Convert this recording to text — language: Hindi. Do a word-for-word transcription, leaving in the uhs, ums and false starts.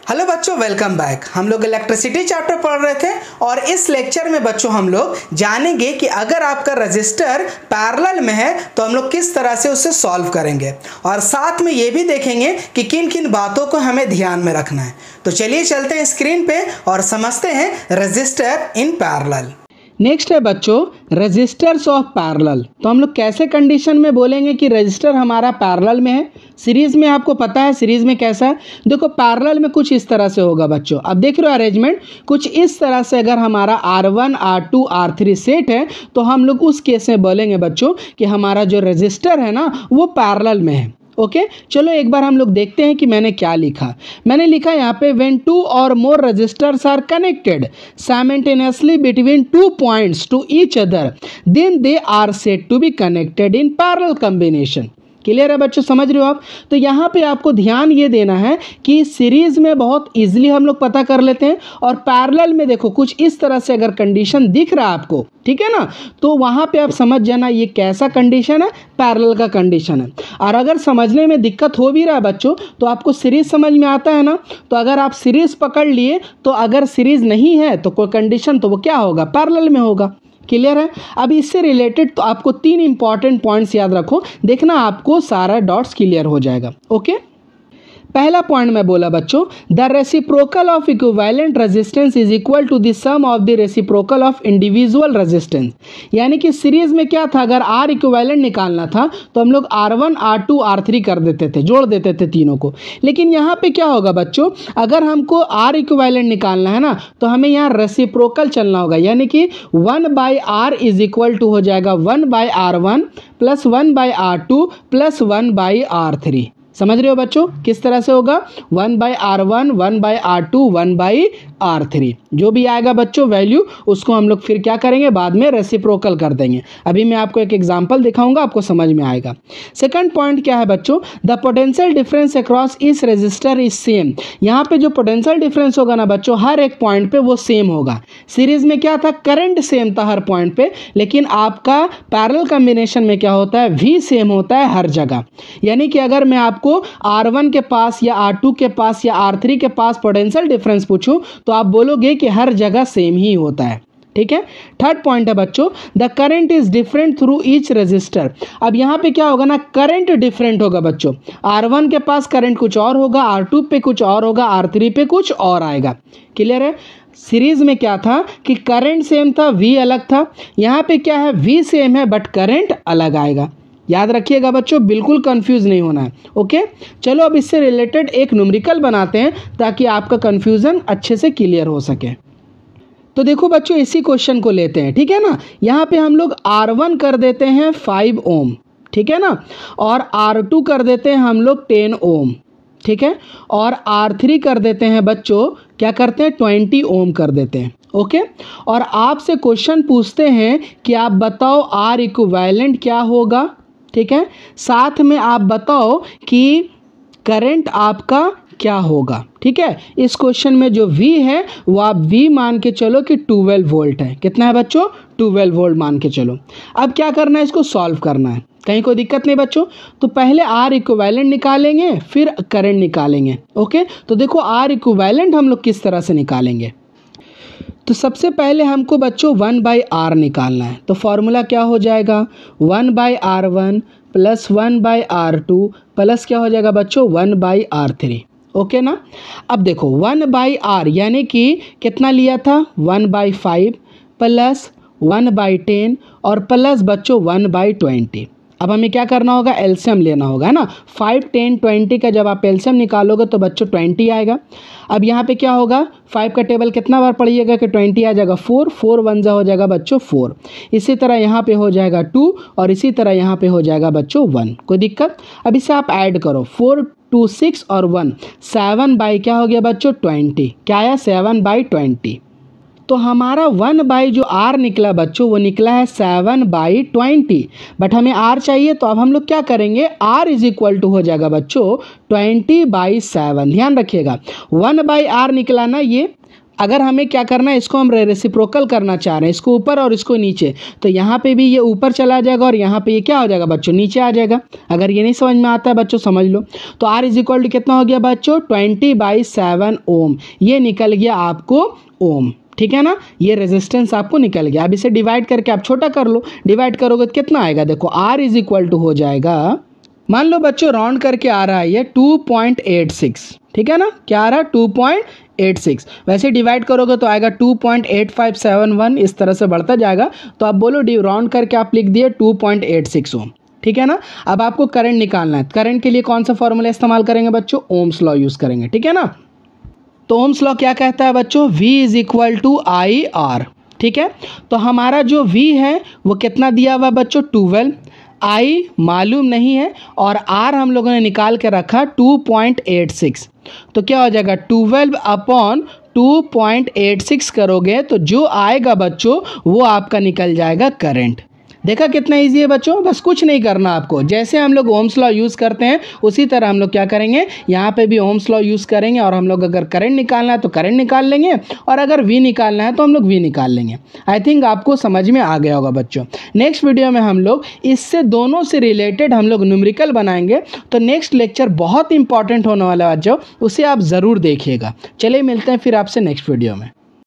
हेलो बच्चों, वेलकम बैक। हम लोग इलेक्ट्रिसिटी चैप्टर पढ़ रहे थे और इस लेक्चर में बच्चों हम लोग जानेंगे कि अगर आपका रजिस्टर पैरेलल में है तो हम लोग किस तरह से उसे सॉल्व करेंगे और साथ में ये भी देखेंगे कि किन किन बातों को हमें ध्यान में रखना है। तो चलिए चलते हैं स्क्रीन पे और समझते हैं रजिस्टर इन पैरेलल। नेक्स्ट है बच्चों रजिस्टर्स ऑफ पैरेलल। तो हम लोग कैसे कंडीशन में बोलेंगे कि रजिस्टर हमारा पैरेलल में है। सीरीज में आपको पता है सीरीज में कैसा है, देखो पैरेलल में कुछ इस तरह से होगा बच्चों। अब देख रहे हो अरेंजमेंट कुछ इस तरह से। अगर हमारा R one R two R three set है तो हम लोग उस केस में बोलेंगे बच्चों कि हमारा जो रजिस्टर है ना वो पैरेलल में है। Okay okay? चलो एक बार हम लोग देखते हैं कि मैंने क्या लिखा। मैंने लिखा यहाँ पे व्हेन टू और more registers are connected simultaneously between two points to each other then they are said to be connected in parallel combination. Clear है बच्चों, समझ रहे हो आप। तो यहाँ पे आपको ध्यान ये देना है कि सीरीज में बहुत इजीली हम लोग पता कर लेते हैं और पैरेलल में देखो कुछ इस तरह से अगर कंडीशन दिख रहा है आपको, ठीक है ना, तो वहाँ पे आप समझ जाना ये कैसा कंडीशन है, पैरेलल का कंडीशन है। और अगर समझने में दिक्कत हो भी रहा है बच्चों तो आपको सीरीज समझ में आता है ना, तो अगर आप सीरीज पकड़ लिए तो अगर सीरीज नहीं है तो कोई कंडीशन तो वो क्या होगा, पैरेलल में होगा। क्लियर है। अब इससे रिलेटेड तो आपको तीन इंपॉर्टेंट पॉइंट्स याद रखो, देखना आपको सारा डॉट्स क्लियर हो जाएगा। ओके, पहला पॉइंट मैं बोला बच्चों, the reciprocal of equivalent resistance is equal to the sum of the reciprocal of individual resistance. यानी कि सीरीज में क्या था, अगर आर इक्विवेलेंट निकालना था तो हम लोग R one R two R three कर देते थे, जोड़ देते थे तीनों को। लेकिन यहाँ पे क्या होगा बच्चों, अगर हमको आर इक्विवेलेंट निकालना है ना तो हमें यहाँ रेसिप्रोकल चलना होगा। यानी कि one by R is equal to हो जाएगा one by R one plus one by R two plus one by R three. समझ रहे हो बच्चों किस तरह से होगा, one by R one one by R two one by R three. जो भी आएगा बच्चों वैल्यू उसको हम लोग फिर क्या करेंगे, बाद में रेसिप्रोकल कर देंगे। अभी मैं आपको एक एग्जांपल दिखाऊंगा, आपको समझ में आएगा। सेकंड पॉइंट क्या है बच्चों, द पोटेंशियल डिफरेंस अक्रॉस इस रजिस्टर इज सेम। यहाँ पे जो पोटेंशियल डिफरेंस होगा ना बच्चों हर एक पॉइंट पे वो सेम होगा। सीरीज में क्या था, करंट सेम था हर पॉइंट पे, लेकिन आपका पैरेलल कॉम्बिनेशन में क्या होता है, वी सेम होता है हर जगह। यानी कि अगर मैं आपको आर वन के पास या आर टू के पास या आर थ्री के पास पोटेंशियल डिफरेंस पूछूं तो आप बोलोगे कि हर जगह सेम ही होता है। ठीक है। थर्ड पॉइंट है बच्चों, the current is different through each register. अब यहाँ पे क्या होगा ना, करंट डिफरेंट होगा बच्चों। आर वन के पास करंट कुछ और होगा, आर टू पे कुछ और होगा, आर थ्री पे कुछ और आएगा। क्लियर है। सीरीज में क्या था कि करंट सेम था, वी अलग था। यहाँ पे क्या है, वी सेम है बट करंट अलग आएगा। याद रखिएगा बच्चों, बिल्कुल कंफ्यूज नहीं होना है। ओके, चलो अब इससे रिलेटेड एक न्यूमेरिकल बनाते हैं ताकि आपका कंफ्यूजन अच्छे से क्लियर हो सके। तो देखो बच्चों इसी क्वेश्चन को लेते हैं, ठीक है ना। यहाँ पे हम लोग आर वन कर देते हैं फाइव ओम, ठीक है ना, और आर टू कर देते हैं हम लोग टेन ओम, ठीक है, और आर थ्री कर देते हैं बच्चों, क्या करते हैं, ट्वेंटी ओम कर देते हैं। ओके, और आपसे क्वेश्चन पूछते हैं कि आप बताओ आर इक्विवेलेंट क्या होगा, ठीक है, साथ में आप बताओ कि करंट आपका क्या होगा। ठीक है, इस क्वेश्चन में जो V है वो आप V मान के चलो कि ट्वेल्व वोल्ट है। कितना है बच्चों, ट्वेल्व वोल्ट मान के चलो। अब क्या करना है, इसको सॉल्व करना है, कहीं कोई दिक्कत नहीं बच्चों। तो पहले आर इक्विवेलेंट निकालेंगे फिर करंट निकालेंगे। ओके, तो देखो आर इक्विवेलेंट हम लोग किस तरह से निकालेंगे। तो सबसे पहले हमको बच्चों वन बाई आर निकालना है। तो फॉर्मूला क्या हो जाएगा, one by R one plus one by R two plus क्या हो जाएगा बच्चों, one by R three. Okay ना। अब देखो वन बाई आर यानी कि कितना लिया था, one by five plus one by ten और प्लस बच्चों वन बाई ट्वेंटी। अब हमें क्या करना होगा, एलसीएम लेना होगा ना। फाइव टेन ट्वेंटी का जब आप एलसीएम निकालोगे तो बच्चों ट्वेंटी आएगा। अब यहाँ पे क्या होगा, फाइव का टेबल कितना बार पढ़िएगा कि ट्वेंटी आ जाएगा, फोर, फोर वन जा हो जाएगा बच्चों फोर। इसी तरह यहाँ पे हो जाएगा टू और इसी तरह यहाँ पे हो जाएगा बच्चों वन। कोई दिक्कत। अब इसे आप ऐड करो, फोर टू सिक्स और वन, सेवन बाई क्या हो गया बच्चों, ट्वेंटी। क्या आया, सेवन बाई ट्वेंटी। तो हमारा वन बाई जो आर निकला बच्चों वो निकला है सेवन बाई ट्वेंटी, बट हमें आर चाहिए। तो अब हम लोग क्या करेंगे, आर इज इक्वल टू हो जाएगा बच्चों ट्वेंटी बाई सेवन। ध्यान रखिएगा वन बाई आर निकला ना, ये अगर हमें क्या करना है, इसको हम रेसिप्रोकल करना चाह रहे हैं, इसको ऊपर और इसको नीचे, तो यहाँ पे भी ये ऊपर चला जाएगा और यहाँ पे ये क्या हो जाएगा बच्चों, नीचे आ जाएगा। अगर ये नहीं समझ में आता है बच्चों समझ लो। तो आर इज इक्वल टू कितना हो गया बच्चों, ट्वेंटी बाई सेवन ओम, ये निकल गया आपको ओम, ठीक है ना। ये रेजिस्टेंस आपको निकल गया। अब इसे डिवाइड करके आप छोटा कर लो, डिवाइड करोगे तो कितना आएगा, देखो आर इज इक्वल टू हो जाएगा, मान लो बच्चों राउंड करके आ रहा है ये टू पॉइंट एट सिक्स, ठीक है ना, क्या आ रहा है टू पॉइंट एट सिक्स। वैसे डिवाइड करोगे तो आएगा two point eight five seven one, इस तरह से बढ़ता जाएगा। तो आप बोलो राउंड करके आप लिख दिए two point eight six ohm, ठीक है ना। अब आपको करंट निकालना है, करंट के लिए कौन सा फॉर्मूला इस्तेमाल करेंगे बच्चों, ओम्स लॉ यूज करेंगे, ठीक है ना। तो ओम्स लॉ क्या कहता है बच्चों, V is equal to I R, ठीक है। तो हमारा जो V है वो कितना दिया हुआ बच्चों, ट्वेल्व, आई मालूम नहीं है और आर हम लोगों ने निकाल के रखा टू पॉइंट एट सिक्स। तो क्या हो जाएगा, twelve upon two point eight six करोगे तो जो आएगा बच्चों वो आपका निकल जाएगा करंट। देखा कितना इजी है बच्चों, बस कुछ नहीं करना आपको। जैसे हम लोग ओम्स लॉ यूज़ करते हैं उसी तरह हम लोग क्या करेंगे, यहाँ पे भी ओम्स लॉ यूज़ करेंगे और हम लोग अगर करंट निकालना है तो करंट निकाल लेंगे और अगर वी निकालना है तो हम लोग वी निकाल लेंगे। आई थिंक आपको समझ में आ गया होगा बच्चों। नेक्स्ट वीडियो में हम लोग इससे दोनों से रिलेटेड हम लोग न्यूमेरिकल बनाएंगे। तो नेक्स्ट लेक्चर बहुत इंपॉर्टेंट होने वाला है बच्चों, उसे आप ज़रूर देखिएगा। चलिए मिलते हैं फिर आपसे नेक्स्ट वीडियो में।